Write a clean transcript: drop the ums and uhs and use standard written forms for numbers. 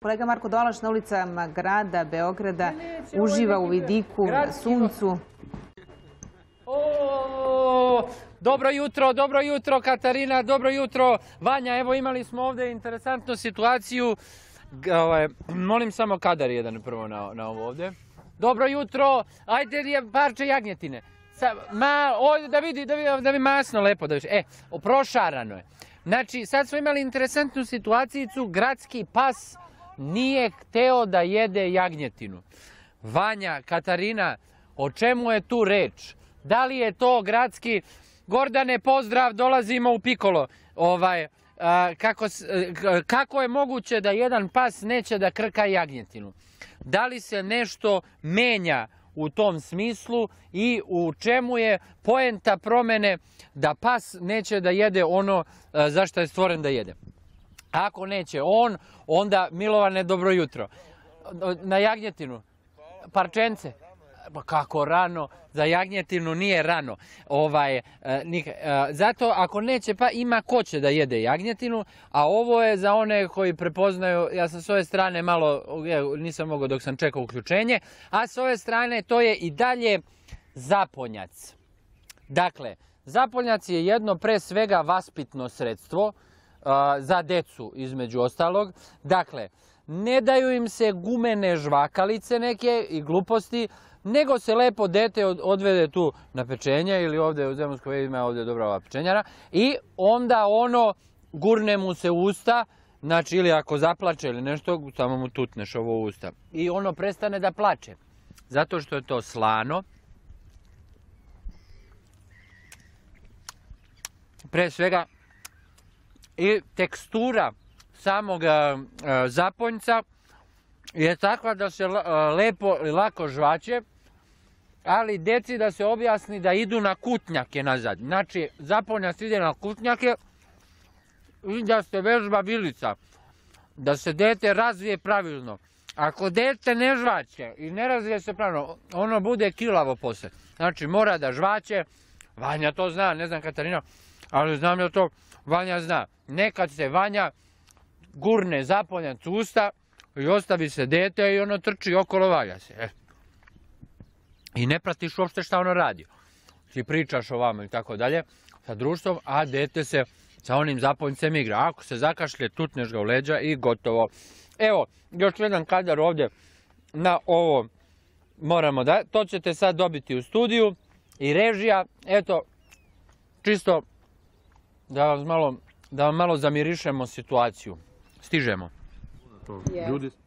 Kolega Marko Dolaš na ulicama grada Beograda uživa u vidiku, suncu. Dobro jutro Katarina, dobro jutro Vanja. Evo imali smo ovdje interesantnu situaciju. Molim samo kadar jedan prvo na ovo ovdje. Dobro jutro, ajde parče jagnjetine. Da bi masno lepo. Prošarano je. Znači, sad smo imali interesantnu situaciju, gradski pas nije hteo da jede jagnjetinu. Vanja, Katarina, o čemu je tu reč? Da li je to gradski... Gordane, pozdrav, dolazimo u Pikolo. Kako je moguće da jedan pas neće da krka jagnjetinu? Da li se nešto menja u tom smislu i u čemu je poenta promene da pas neće da jede ono za što je stvoren da jede? Ako neće on, onda Milovane, dobro jutro. Na jagnjetinu, parčence. Pa kako rano, za jagnjetinu nije rano. Zato ako neće, pa ima ko će da jede jagnjetinu, a ovo je za one koji prepoznaju, ja sam s ove strane malo, nisam mogao dok sam čekao uključenje, a s ove strane to je i dalje zaponjac. Dakle, zaponjac je jedno pre svega vaspitno sredstvo za decu između ostalog. Dakle, ne daju im se gumene žvakalice neke i gluposti, nego se lepo dete odvede tu na pečenje ili ovdje u Zemunskoj ima ovdje dobra ova pečenjara i onda ono gurne mu se u usta, znači ili ako zaplače ili nešto, samo mu tutneš ovo u usta i ono prestane da plače. Zato što je to slano, pre svega i tekstura samog zaponjca je takva da se lepo i lako žvaće, ali deci da se objasni da idu na kutnjake nazad. Znači, zaponjac ide na kutnjake i da se vežba vilica, da se dete razvije pravilno. Ako dete ne žvaće i ne razvije se pravilno, ono bude kilavo posle. Znači, mora da žvaće, Vanja to zna, ne znam Katarina, ali znam da to Vanja zna. Nekad se Vanja gurne zaponjac u usta i ostavi se dete i ono trči okolo, valja se. I ne pratiš uopšte šta ono radi. Ti pričaš ovamo i tako dalje sa društvom, a dete se sa onim zaponjcem igra. Ako se zakašlje, tutneš ga u leđa i gotovo. Evo, još jedan kadar ovdje na ovo moramo da... To ćete sad dobiti u studiju i režija. Eto, čisto da vam malo zamirišemo situaciju. Stižemo. Ljudi